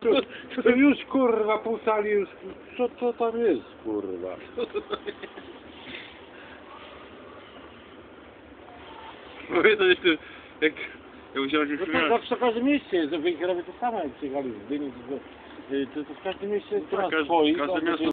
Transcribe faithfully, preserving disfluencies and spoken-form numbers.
To, to już kurwa pół sali już, co to tam jest kurwa? Mówię to jeszcze, jak... Jak musiałem się No to śmiać. zawsze w każdym mieście jest, że wy robię to samo jak przyjechali z Gdyni, to, to, to w każdym mieście jest No tak, teraz każdy- swoi, każde to- miasto